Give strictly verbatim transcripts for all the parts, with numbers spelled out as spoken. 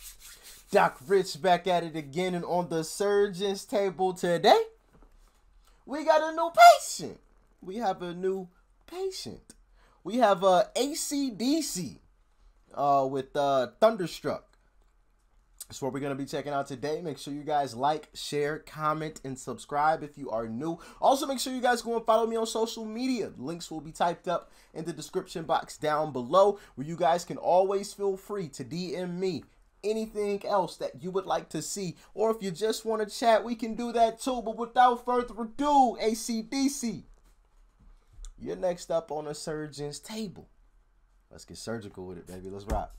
Doc Rich back at it again, and on the surgeon's table today, we got a new patient. We have a new patient. We have uh, A C D C uh, with uh, Thunderstruck. That's what we're going to be checking out today. Make sure you guys like, share, comment, and subscribe if you are new. Also, make sure you guys go and follow me on social media. Links will be typed up in the description box down below, where you guys can always feel free to D M me anything else that you would like to see. Or if you just want to chat, we can do that too. But without further ado, A C D C, you're next up on a surgeon's table. Let's get surgical with it, baby. Let's rock.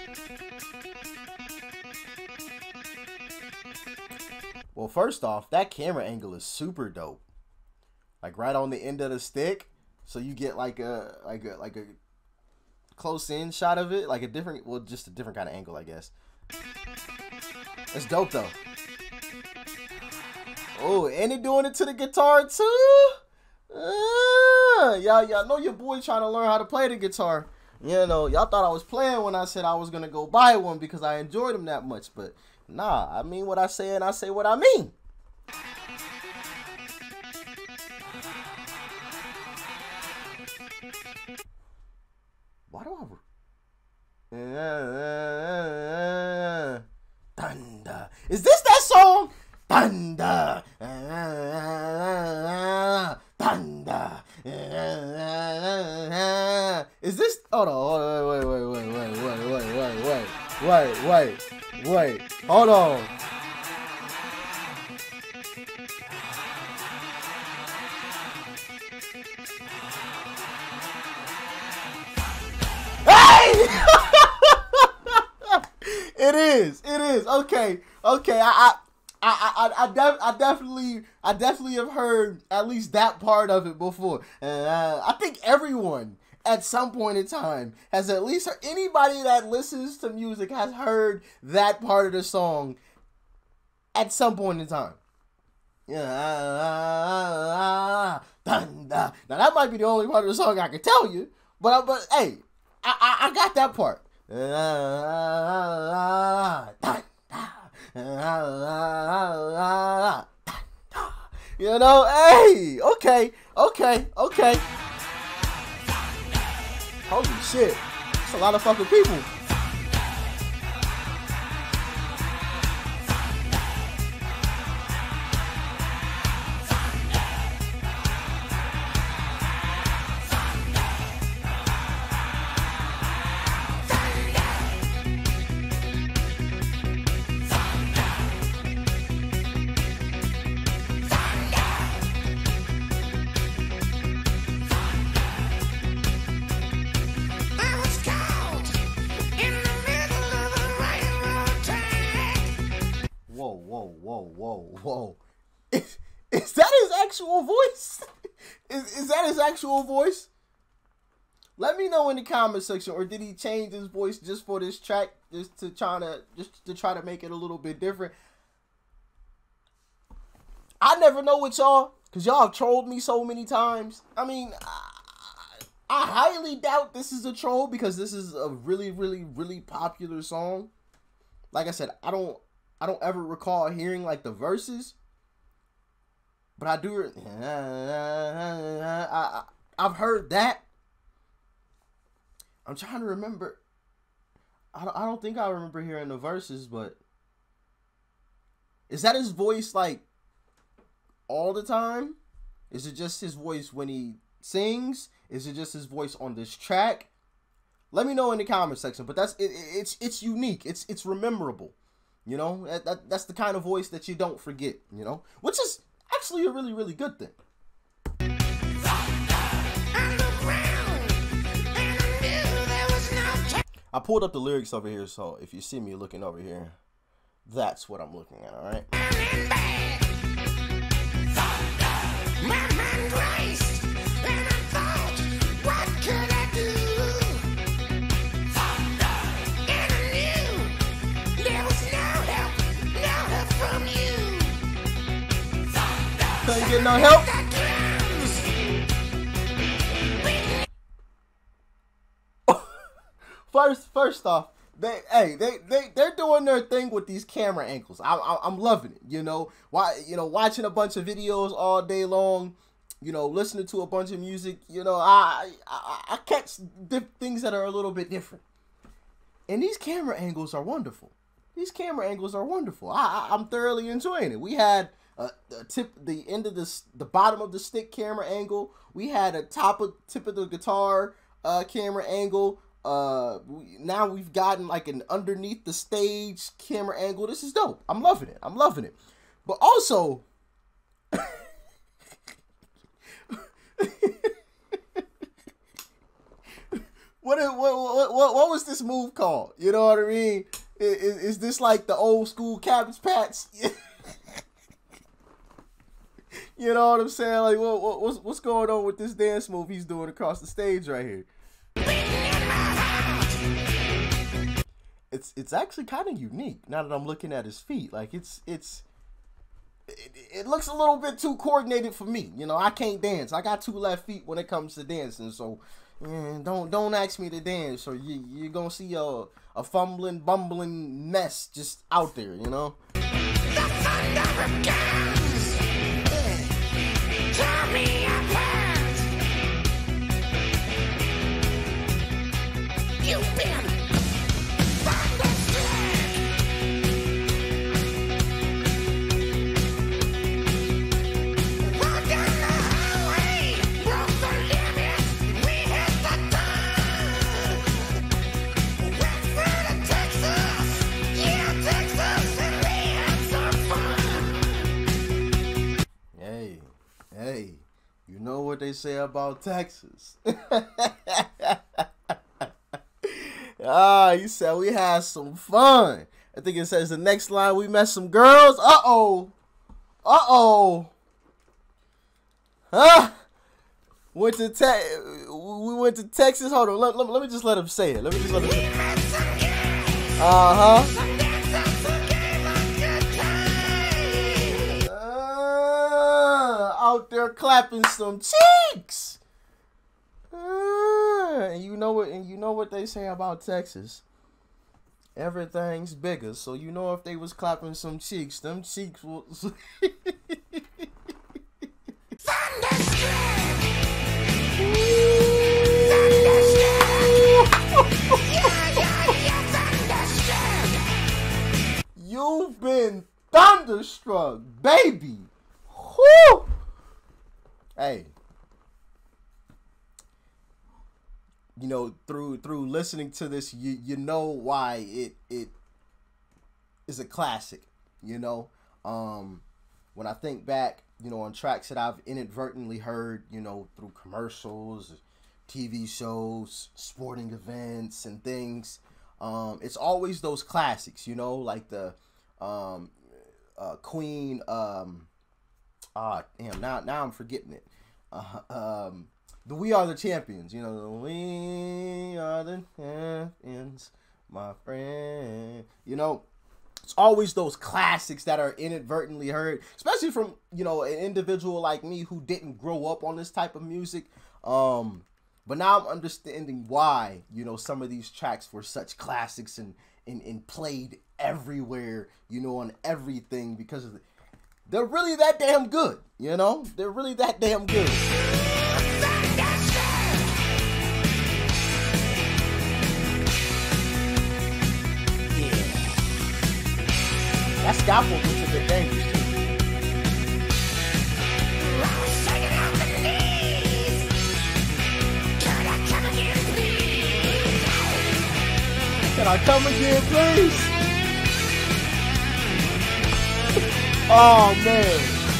Well, first off, that camera angle is super dope. Like right on the end of the stick, so you get like a like a like a close in shot of it, like a different, well, just a different kind of angle, I guess. It's dope though. Oh, and it doing it to the guitar too. Uh, y'all, y'all know your boy trying to learn how to play the guitar. You know, y'all thought I was playing when I said I was gonna go buy one because I enjoyed them that much, but nah, I mean what I say and I say what I mean. Why do I? Uh, thunder. Is this that song? Thunder. Uh, thunder. Uh, is this? Hold on. Wait, wait, wait, wait, wait, wait, wait, wait, wait, wait, wait. Hold on. It is. It is. Okay. Okay. I I I I, def I definitely I definitely have heard at least that part of it before. Uh, I think everyone at some point in time has at least heard, anybody that listens to music has heard that part of the song at some point in time. Yeah. Thunder. Now that might be the only part of the song I can tell you, but but hey, I I, I got that part. You know, hey, okay, okay, okay. Holy shit, that's a lot of fucking people. Whoa, whoa, whoa, whoa, whoa. Is, is that his actual voice? Is, is that his actual voice? Let me know in the comment section, or did he change his voice just for this track, just to try to just to try to make it a little bit different? I never know with y'all, because y'all have trolled me so many times. I mean, I, I highly doubt this is a troll, because this is a really, really, really popular song. Like I said, I don't I don't ever recall hearing like the verses, but I do. Uh, I, I I've heard that. I'm trying to remember. I don't, I don't think I remember hearing the verses, but is that his voice like all the time? Is it just his voice when he sings? Is it just his voice on this track? Let me know in the comment section. But that's it, it's it's unique. It's it's rememberable. You know, that, that that's the kind of voice that you don't forget, you know, which is actually a really, really good thing. I pulled up the lyrics over here, so if you see me looking over here, that's what I'm looking at, all right? Couldn't get no help. First, first off, They, hey, they, they, they're doing their thing with these camera angles. I, I, I'm loving it. You know, why, you know, watching a bunch of videos all day long. You know, listening to a bunch of music. You know, I, I, I catch things that are a little bit different. And these camera angles are wonderful. These camera angles are wonderful. I, I, I'm thoroughly enjoying it. We had a, a tip, the end of the, the bottom of the stick camera angle. We had a top of tip of the guitar uh, camera angle. Uh, we, now we've gotten like an underneath the stage camera angle. This is dope. I'm loving it. I'm loving it. But also, what, what what what what was this move called? You know what I mean? Is, is this like the old school Cabbage Patch? You know what I'm saying? Like, what, what what's what's going on with this dance move he's doing across the stage right here? It's it's actually kind of unique now that I'm looking at his feet. Like it's it's it, it looks a little bit too coordinated for me. You know, I can't dance. I got two left feet when it comes to dancing, so mm, don't don't ask me to dance, or you you're gonna see a a fumbling, bumbling mess just out there. You know. The thunder begins. Tear me apart. You've been Hey, you know what they say about Texas. Ah, you said we had some fun. I think it says the next line, we met some girls. Uh-oh. Uh-oh. Huh? Went to te we went to Texas. Hold on. Let, let, let me just let him say it. Let me just let him say it. Uh-huh. Out there clapping some cheeks. Uh, and you know what and you know what they say about Texas. Everything's bigger. So you know if they was clapping some cheeks, them cheeks will Thunderstruck! Yeah, yeah, yeah, Thunderstruck! You've been thunderstruck, baby. Whoo! Hey, you know, through through listening to this, you you know why it it is a classic. You know, um, when I think back, you know, on tracks that I've inadvertently heard, you know, through commercials, T V shows, sporting events, and things, um, it's always those classics. You know, like the um, uh, Queen. Um, Ah, damn! Now, now I'm forgetting it. Uh, um, the We Are the Champions. You know, the We Are the Champions, my friend. You know, it's always those classics that are inadvertently heard, especially from, you know, an individual like me who didn't grow up on this type of music. Um, but now I'm understanding why, you know, some of these tracks were such classics and and, and played everywhere. You know, on everything because of the. They're really that damn good, you know? They're really that damn good. Yeah. That scalpel looks a bit dangerous, too. Can I come again, please? Oh, man.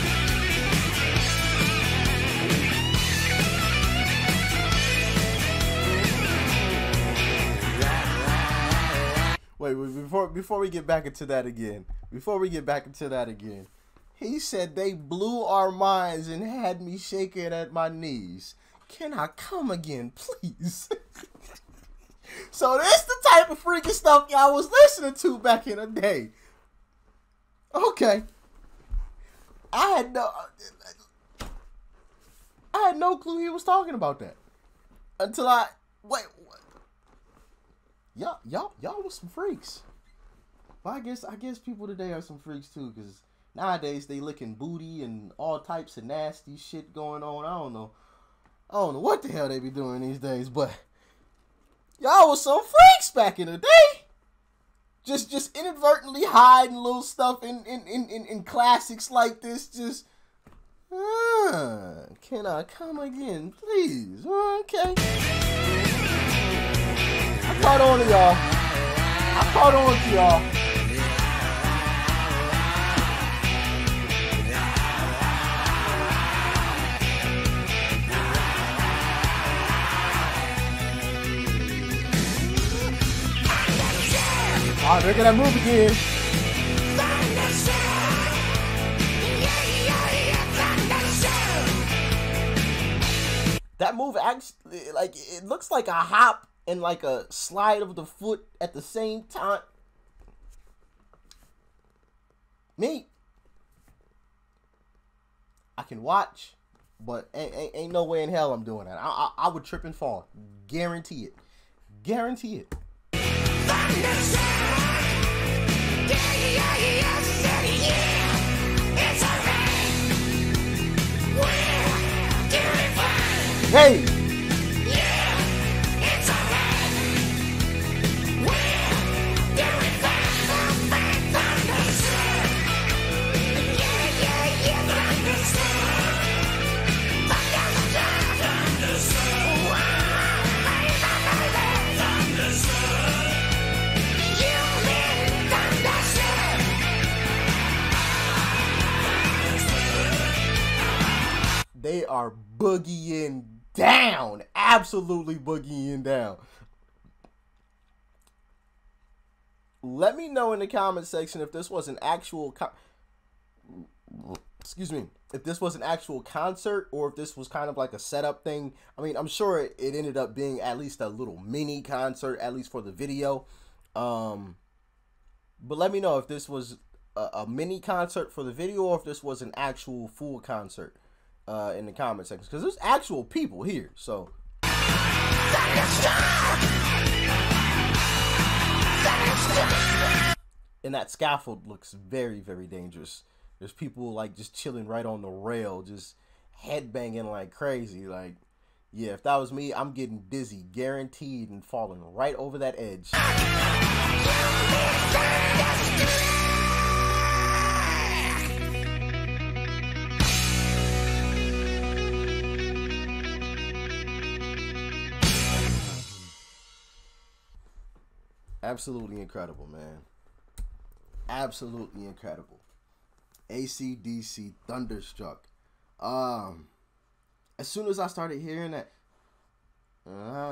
Wait, wait, before before we get back into that again, before we get back into that again, he said they blew our minds and had me shaking at my knees. Can I come again, please? So this the type of freaky stuff y'all was listening to back in the day. Okay. I had no, I had no clue he was talking about that until I wait. What? y'all, y'all, y'all was some freaks. Well, I guess, I guess people today are some freaks too, because nowadays they licking booty and all types of nasty shit going on. I don't know. I don't know what the hell they be doing these days, but y'all was some freaks back in the day. Just, just inadvertently hiding little stuff in, in, in, in, in classics like this. Just, uh, can I come again, please? Okay. I caught on to y'all. I caught on to y'all. Oh, they're gonna move again. That move actually, like, it looks like a hop and like a slide of the foot at the same time. Me, I can watch, but ain't, ain't, ain't no way in hell I'm doing that. I, I, I would trip and fall. Guarantee it. Guarantee it. Hey! They are boogieing down. Absolutely boogieing down. Let me know in the comment section if this was an actual co excuse me, if this was an actual concert or if this was kind of like a setup thing. I mean, I'm sure it, it ended up being at least a little mini concert, at least for the video. Um, but let me know if this was a, a mini concert for the video or if this was an actual full concert. Uh, in the comment section, because there's actual people here, so. And that scaffold looks very, very dangerous. There's people like just chilling right on the rail, just headbanging like crazy. Like, yeah, if that was me, I'm getting dizzy, guaranteed, and falling right over that edge. Absolutely incredible, man. Absolutely incredible. A C D C Thunderstruck. Um, as soon as I started hearing that, uh,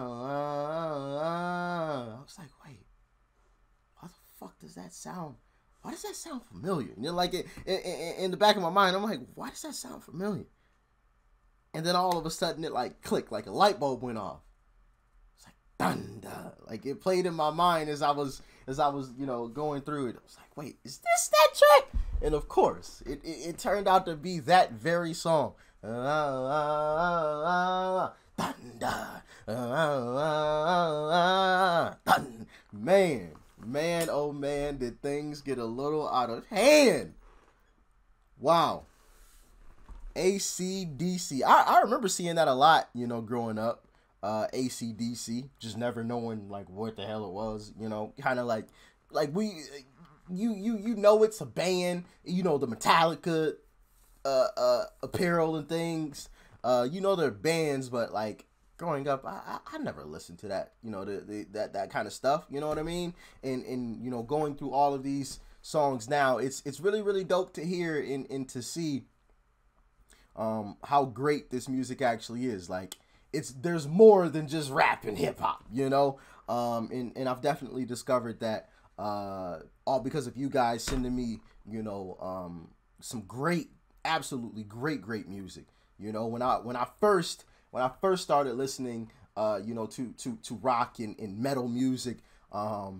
I was like, wait, why the fuck does that sound? Why does that sound familiar? You know, like it, in, in, in the back of my mind, I'm like, why does that sound familiar? And then all of a sudden, it like clicked, like a light bulb went off. Thunder, like it played in my mind as I was as I was you know going through it. I was like, wait, is this that track? And of course it, it, it turned out to be that very song. Thunder, man, man, oh man, did things get a little out of hand. Wow. A C D C. I, I remember seeing that a lot, you know, growing up. Uh, A C D C, just never knowing like what the hell it was, you know, kind of like, like we, you, you, you know, it's a band, you know, the Metallica, uh, uh, apparel and things, uh, you know, they're bands, but like growing up, I, I, I never listened to that, you know, the, the, that, that kind of stuff, you know what I mean? And, and, you know, going through all of these songs now, it's, it's really, really dope to hear and, and to see, um, how great this music actually is. Like, It's there's more than just rap and hip hop, you know, um, and and I've definitely discovered that uh, all because of you guys sending me, you know, um, some great, absolutely great, great music. You know, when I when I first when I first started listening, uh, you know, to to to rock and, and metal music, um,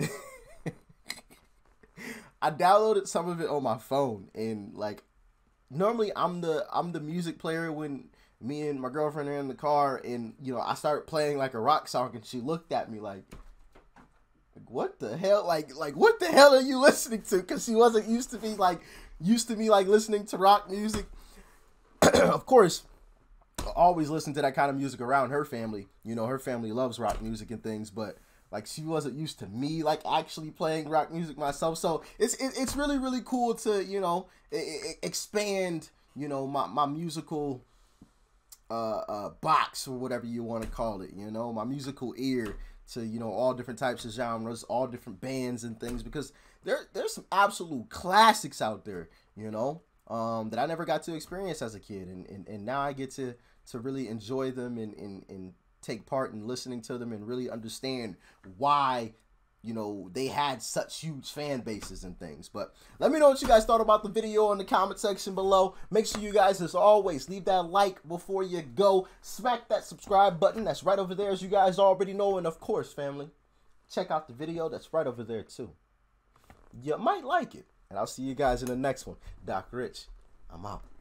I downloaded some of it on my phone, and like normally I'm the I'm the music player when me and my girlfriend are in the car, and you know I started playing like a rock song, and she looked at me like, what the hell? Like, like what the hell are you listening to? Because she wasn't used to be like, used to me like listening to rock music. Of course, I always listen to that kind of music around her family. You know, her family loves rock music and things, but like she wasn't used to me like actually playing rock music myself. So it's it, it's really really cool to, you know, expand, you know, my my musical uh, uh box or whatever you want to call it. You know, my musical ear to, you know, all different types of genres, all different bands and things, because there there's some absolute classics out there, you know, um, that I never got to experience as a kid, and and, and now I get to to really enjoy them and, and and take part in listening to them and really understand why, you know, they had such huge fan bases and things. But let me know what you guys thought about the video in the comment section below. Make sure you guys, as always, leave that like before you go. Smack that subscribe button that's right over there, as you guys already know. And of course, family, check out the video that's right over there too. You might like it. And I'll see you guys in the next one. Doc Rich, I'm out.